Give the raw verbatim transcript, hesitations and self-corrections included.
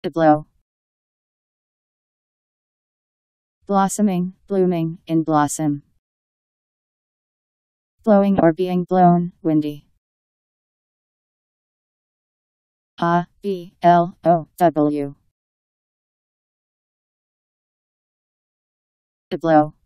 To blow. Blossoming, blooming, in blossom. Blowing or being blown, windy. A, B, L, O, W. To blow.